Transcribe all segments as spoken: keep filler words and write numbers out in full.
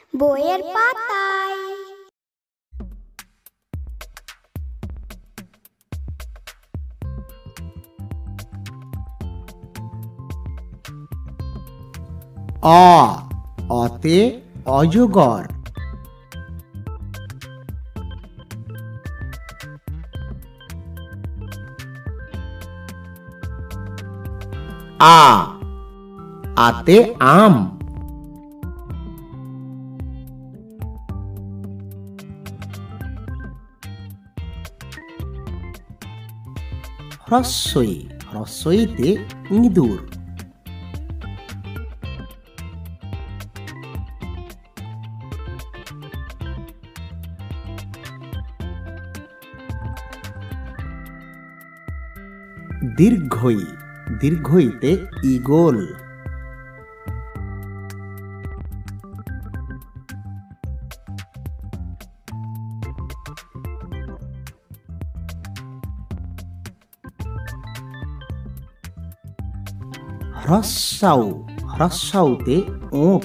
বইয়ের পাতায়। অ অতে অজগর। আ আতে আম। হ্রস্বই হ্রস্বইতে ইঁদুর। দীর্ঘই দীর্ঘইতে ঈগল। হ্রস্বাউ হ্রস্বাউতে উট।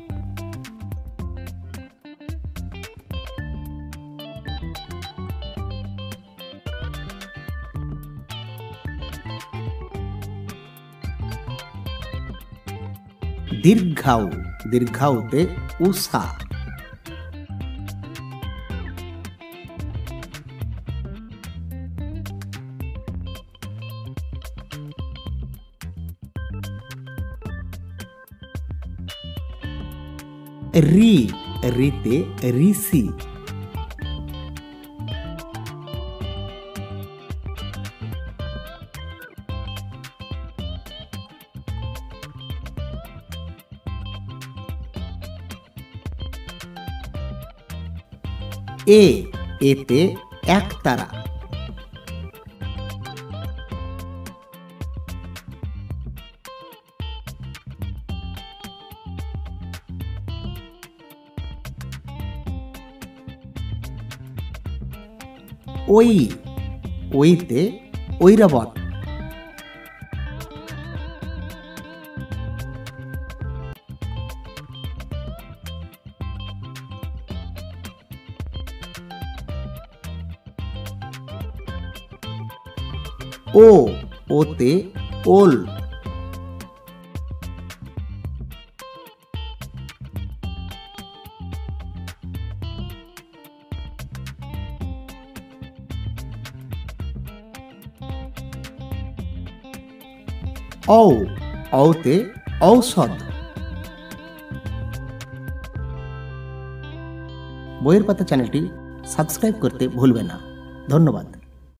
দীর্ঘাউ দীর্ঘাউতে উষা। রি রিতে ঋষি। এ এতে একতারা। ওই ওইতে ঐরাবত। ও ওতে ওল। ঔ ঔতে ঔষধ। বইয়ের পাতা চ্যানেলটি সাবস্ক্রাইব করতে ভুলবেন না। ধন্যবাদ।